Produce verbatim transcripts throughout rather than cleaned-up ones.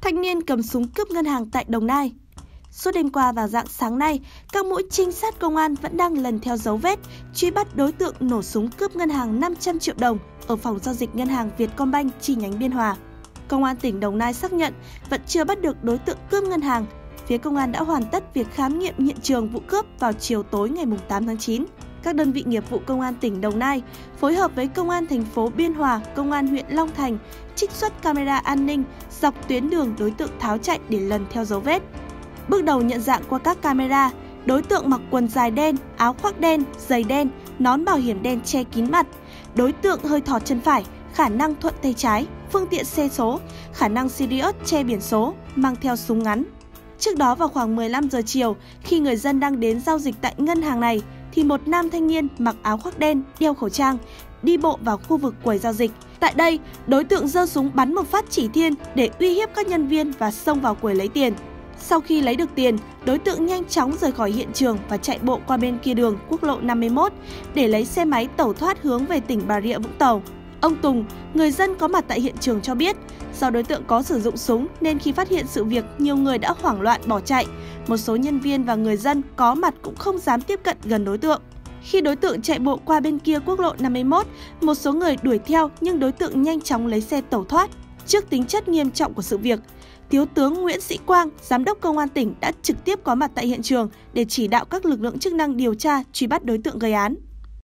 Thanh niên cầm súng cướp ngân hàng tại Đồng Nai. Suốt đêm qua và rạng sáng nay, các mũi trinh sát công an vẫn đang lần theo dấu vết, truy bắt đối tượng nổ súng cướp ngân hàng năm trăm triệu đồng ở phòng giao dịch ngân hàng Vietcombank chi nhánh Biên Hòa. Công an tỉnh Đồng Nai xác nhận vẫn chưa bắt được đối tượng cướp ngân hàng. Phía công an đã hoàn tất việc khám nghiệm hiện trường vụ cướp vào chiều tối ngày tám tháng chín. Các đơn vị nghiệp vụ Công an tỉnh Đồng Nai phối hợp với Công an thành phố Biên Hòa, Công an huyện Long Thành trích xuất camera an ninh dọc tuyến đường đối tượng tháo chạy để lần theo dấu vết. Bước đầu nhận dạng qua các camera, đối tượng mặc quần dài đen, áo khoác đen, giày đen, nón bảo hiểm đen che kín mặt. Đối tượng hơi thọt chân phải, khả năng thuận tay trái, phương tiện xe số, khả năng Sirius che biển số, mang theo súng ngắn. Trước đó vào khoảng mười lăm giờ chiều, khi người dân đang đến giao dịch tại ngân hàng này, thì một nam thanh niên mặc áo khoác đen, đeo khẩu trang, đi bộ vào khu vực quầy giao dịch. Tại đây, đối tượng giơ súng bắn một phát chỉ thiên để uy hiếp các nhân viên và xông vào quầy lấy tiền. Sau khi lấy được tiền, đối tượng nhanh chóng rời khỏi hiện trường và chạy bộ qua bên kia đường quốc lộ năm mươi mốt để lấy xe máy tẩu thoát hướng về tỉnh Bà Rịa Vũng Tàu. Ông Tùng, người dân có mặt tại hiện trường cho biết, do đối tượng có sử dụng súng nên khi phát hiện sự việc, nhiều người đã hoảng loạn bỏ chạy. Một số nhân viên và người dân có mặt cũng không dám tiếp cận gần đối tượng. Khi đối tượng chạy bộ qua bên kia quốc lộ năm mươi mốt, một số người đuổi theo nhưng đối tượng nhanh chóng lấy xe tẩu thoát. Trước tính chất nghiêm trọng của sự việc, Thiếu tướng Nguyễn Sĩ Quang, Giám đốc Công an tỉnh đã trực tiếp có mặt tại hiện trường để chỉ đạo các lực lượng chức năng điều tra, truy bắt đối tượng gây án.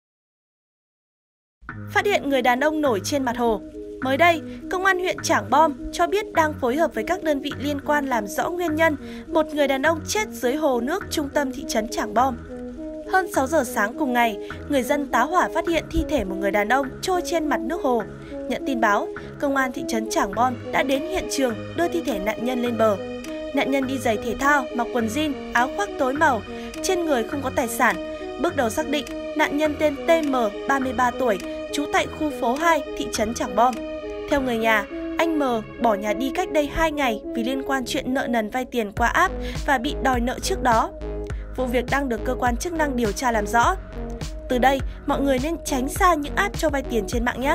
Phát hiện người đàn ông nổi trên mặt hồ. Mới đây, Công an huyện Trảng Bom cho biết đang phối hợp với các đơn vị liên quan làm rõ nguyên nhân một người đàn ông chết dưới hồ nước trung tâm thị trấn Trảng Bom. Hơn sáu giờ sáng cùng ngày, người dân tá hỏa phát hiện thi thể một người đàn ông trôi trên mặt nước hồ. Nhận tin báo, Công an thị trấn Trảng Bom đã đến hiện trường đưa thi thể nạn nhân lên bờ. Nạn nhân đi giày thể thao, mặc quần jean, áo khoác tối màu, trên người không có tài sản. Bước đầu xác định, nạn nhân tên tê em, ba mươi ba tuổi, trú tại khu phố hai, thị trấn Trảng Bom. Theo người nhà, anh M bỏ nhà đi cách đây hai ngày vì liên quan chuyện nợ nần vay tiền qua app và bị đòi nợ trước đó. Vụ việc đang được cơ quan chức năng điều tra làm rõ. Từ đây, mọi người nên tránh xa những app cho vay tiền trên mạng nhé.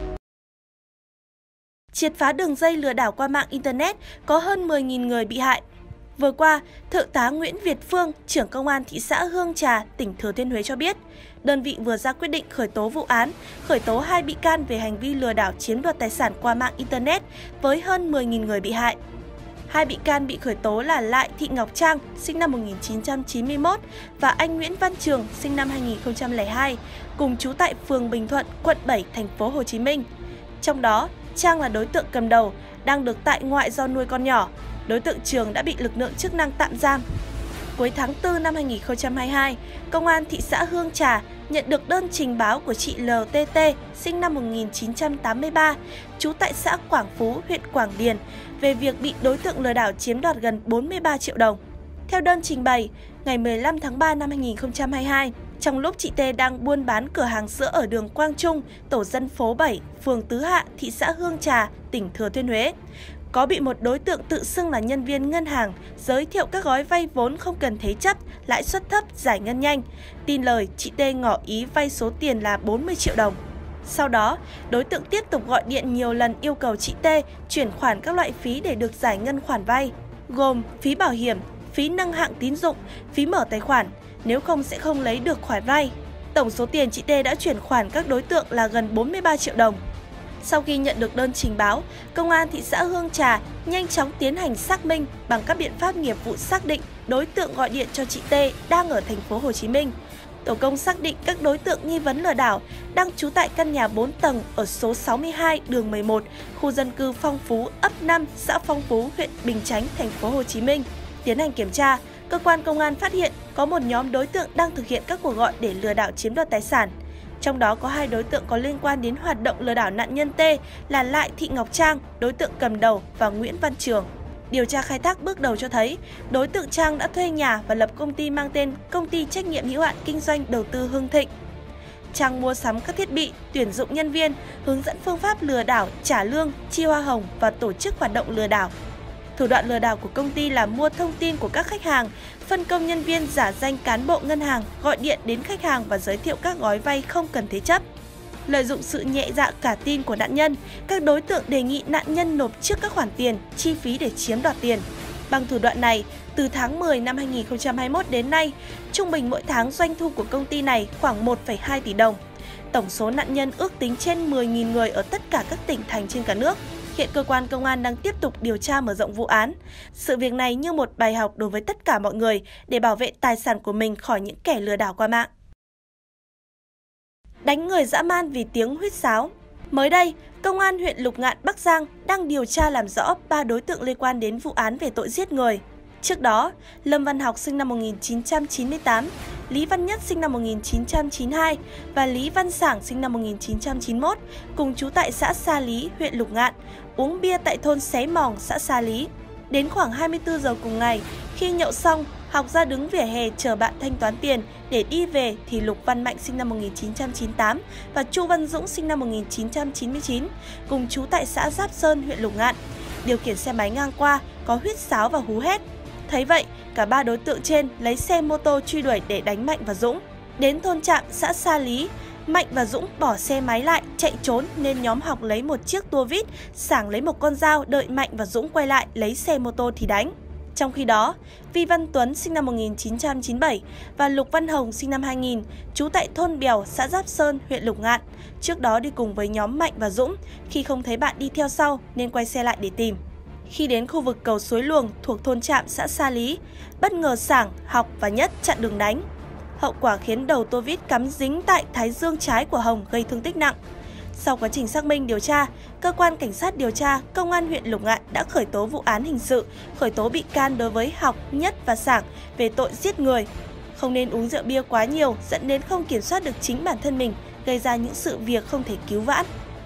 Triệt phá đường dây lừa đảo qua mạng Internet có hơn mười nghìn người bị hại. Vừa qua, Thượng tá Nguyễn Việt Phương, trưởng Công an thị xã Hương Trà, tỉnh Thừa Thiên Huế cho biết, đơn vị vừa ra quyết định khởi tố vụ án, khởi tố hai bị can về hành vi lừa đảo chiếm đoạt tài sản qua mạng Internet với hơn mười nghìn người bị hại. Hai bị can bị khởi tố là Lại Thị Ngọc Trang, sinh năm một nghìn chín trăm chín mươi mốt và anh Nguyễn Văn Trường, sinh năm hai nghìn không trăm lẻ hai, cùng trú tại phường Bình Thuận, quận bảy, thành phố Hồ Chí Minh. Trong đó, Trang là đối tượng cầm đầu, đang được tại ngoại do nuôi con nhỏ. Đối tượng Trường đã bị lực lượng chức năng tạm giam. Cuối tháng tư năm hai nghìn không trăm hai mươi hai, Công an thị xã Hương Trà nhận được đơn trình báo của chị lờ tê tê, sinh năm một nghìn chín trăm tám mươi ba, trú tại xã Quảng Phú, huyện Quảng Điền, về việc bị đối tượng lừa đảo chiếm đoạt gần bốn mươi ba triệu đồng. Theo đơn trình bày, ngày mười lăm tháng ba năm hai nghìn không trăm hai mươi hai, trong lúc chị T đang buôn bán cửa hàng sữa ở đường Quang Trung, tổ dân phố bảy, phường Tứ Hạ, thị xã Hương Trà, tỉnh Thừa Thiên Huế, có bị một đối tượng tự xưng là nhân viên ngân hàng giới thiệu các gói vay vốn không cần thế chấp, lãi suất thấp, giải ngân nhanh. Tin lời, chị T ngỏ ý vay số tiền là bốn mươi triệu đồng. Sau đó, đối tượng tiếp tục gọi điện nhiều lần yêu cầu chị T chuyển khoản các loại phí để được giải ngân khoản vay, gồm phí bảo hiểm, phí nâng hạng tín dụng, phí mở tài khoản, nếu không sẽ không lấy được khoản vay. Tổng số tiền chị T đã chuyển khoản các đối tượng là gần bốn mươi ba triệu đồng. Sau khi nhận được đơn trình báo, Công an thị xã Hương Trà nhanh chóng tiến hành xác minh bằng các biện pháp nghiệp vụ, xác định đối tượng gọi điện cho chị T đang ở thành phố Hồ Chí Minh. Tổ công xác định các đối tượng nghi vấn lừa đảo đang trú tại căn nhà bốn tầng ở số sáu mươi hai đường mười một, khu dân cư Phong Phú, ấp năm, xã Phong Phú, huyện Bình Chánh, thành phố Hồ Chí Minh. Tiến hành kiểm tra, cơ quan công an phát hiện có một nhóm đối tượng đang thực hiện các cuộc gọi để lừa đảo chiếm đoạt tài sản. Trong đó có hai đối tượng có liên quan đến hoạt động lừa đảo nạn nhân T là Lại Thị Ngọc Trang, đối tượng cầm đầu, và Nguyễn Văn Trường. Điều tra khai thác bước đầu cho thấy, đối tượng Trang đã thuê nhà và lập công ty mang tên Công ty Trách nhiệm hữu hạn Kinh doanh Đầu tư Hưng Thịnh. Trang mua sắm các thiết bị, tuyển dụng nhân viên, hướng dẫn phương pháp lừa đảo, trả lương, chi hoa hồng và tổ chức hoạt động lừa đảo. Thủ đoạn lừa đảo của công ty là mua thông tin của các khách hàng, phân công nhân viên giả danh cán bộ ngân hàng, gọi điện đến khách hàng và giới thiệu các gói vay không cần thế chấp. Lợi dụng sự nhẹ dạ cả tin của nạn nhân, các đối tượng đề nghị nạn nhân nộp trước các khoản tiền, chi phí để chiếm đoạt tiền. Bằng thủ đoạn này, từ tháng mười năm hai nghìn không trăm hai mươi mốt đến nay, trung bình mỗi tháng doanh thu của công ty này khoảng một phẩy hai tỷ đồng. Tổng số nạn nhân ước tính trên mười nghìn người ở tất cả các tỉnh thành trên cả nước. Hiện cơ quan công an đang tiếp tục điều tra mở rộng vụ án. Sự việc này như một bài học đối với tất cả mọi người để bảo vệ tài sản của mình khỏi những kẻ lừa đảo qua mạng. Đánh người dã man vì tiếng huýt sáo. Mới đây, Công an huyện Lục Ngạn, Bắc Giang đang điều tra làm rõ ba đối tượng liên quan đến vụ án về tội giết người. Trước đó, Lâm Văn Học sinh năm một nghìn chín trăm chín mươi tám, Lý Văn Nhất sinh năm một nghìn chín trăm chín mươi hai và Lý Văn Sảng sinh năm một nghìn chín trăm chín mươi mốt, cùng trú tại xã Sa Lý, huyện Lục Ngạn, uống bia tại thôn Xé Mòng, xã Sa Lý. Đến khoảng hai mươi tư giờ cùng ngày, khi nhậu xong, Học ra đứng vỉa hè chờ bạn thanh toán tiền để đi về thì Lục Văn Mạnh sinh năm một nghìn chín trăm chín mươi tám và Chu Văn Dũng sinh năm một nghìn chín trăm chín mươi chín, cùng trú tại xã Giáp Sơn, huyện Lục Ngạn, điều khiển xe máy ngang qua, có huýt sáo và hú hét. Thấy vậy, cả ba đối tượng trên lấy xe mô tô truy đuổi để đánh Mạnh và Dũng. Đến thôn Trạm, xã Sa Lý, Mạnh và Dũng bỏ xe máy lại, chạy trốn nên nhóm Học lấy một chiếc tua vít, Sảng lấy một con dao đợi Mạnh và Dũng quay lại lấy xe mô tô thì đánh. Trong khi đó, Vi Văn Tuấn sinh năm một nghìn chín trăm chín mươi bảy và Lục Văn Hồng sinh năm hai nghìn, trú tại thôn Bèo, xã Giáp Sơn, huyện Lục Ngạn, trước đó đi cùng với nhóm Mạnh và Dũng, khi không thấy bạn đi theo sau nên quay xe lại để tìm. Khi đến khu vực cầu Suối Luồng thuộc thôn Trạm, xã Sa Lý, bất ngờ Sảng, Học và Nhất chặn đường đánh. Hậu quả khiến đầu tua vít cắm dính tại thái dương trái của Hồng gây thương tích nặng. Sau quá trình xác minh điều tra, cơ quan cảnh sát điều tra Công an huyện Lục Ngạn đã khởi tố vụ án hình sự, khởi tố bị can đối với Học, Nhất và Sảng về tội giết người. Không nên uống rượu bia quá nhiều dẫn đến không kiểm soát được chính bản thân mình, gây ra những sự việc không thể cứu vãn.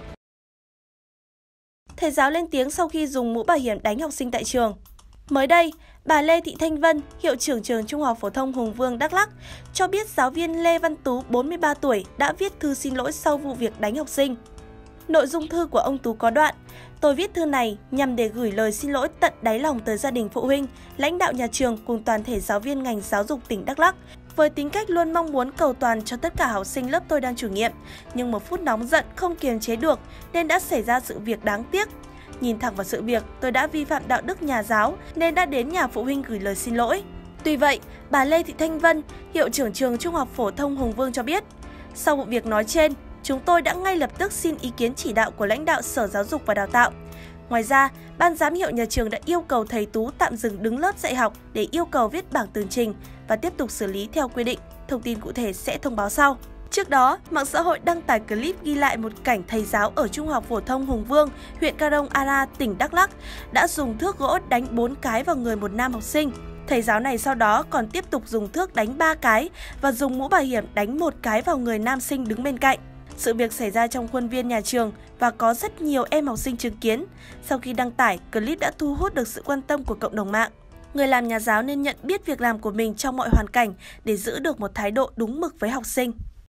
Thầy giáo lên tiếng sau khi dùng mũ bảo hiểm đánh học sinh tại trường. Mới đây, bà Lê Thị Thanh Vân, hiệu trưởng trường Trung học phổ thông Hùng Vương, Đắk Lắk, cho biết giáo viên Lê Văn Tú, bốn mươi ba tuổi, đã viết thư xin lỗi sau vụ việc đánh học sinh. Nội dung thư của ông Tú có đoạn: "Tôi viết thư này nhằm để gửi lời xin lỗi tận đáy lòng tới gia đình phụ huynh, lãnh đạo nhà trường cùng toàn thể giáo viên ngành giáo dục tỉnh Đắk Lắk. Với tính cách luôn mong muốn cầu toàn cho tất cả học sinh lớp tôi đang chủ nhiệm, nhưng một phút nóng giận không kiềm chế được nên đã xảy ra sự việc đáng tiếc. Nhìn thẳng vào sự việc, tôi đã vi phạm đạo đức nhà giáo nên đã đến nhà phụ huynh gửi lời xin lỗi." Tuy vậy, bà Lê Thị Thanh Vân, hiệu trưởng trường Trung học phổ thông Hùng Vương cho biết, sau vụ việc nói trên, chúng tôi đã ngay lập tức xin ý kiến chỉ đạo của lãnh đạo Sở Giáo dục và Đào tạo. Ngoài ra, ban giám hiệu nhà trường đã yêu cầu thầy Tú tạm dừng đứng lớp dạy học để yêu cầu viết bảng tường trình và tiếp tục xử lý theo quy định. Thông tin cụ thể sẽ thông báo sau. Trước đó, mạng xã hội đăng tải clip ghi lại một cảnh thầy giáo ở Trung học phổ thông Hùng Vương, huyện Krông Anna, tỉnh Đắk Lắk đã dùng thước gỗ đánh bốn cái vào người một nam học sinh. Thầy giáo này sau đó còn tiếp tục dùng thước đánh ba cái và dùng mũ bảo hiểm đánh một cái vào người nam sinh đứng bên cạnh. Sự việc xảy ra trong khuôn viên nhà trường và có rất nhiều em học sinh chứng kiến. Sau khi đăng tải, clip đã thu hút được sự quan tâm của cộng đồng mạng. Người làm nhà giáo nên nhận biết việc làm của mình trong mọi hoàn cảnh để giữ được một thái độ đúng mực với học sinh.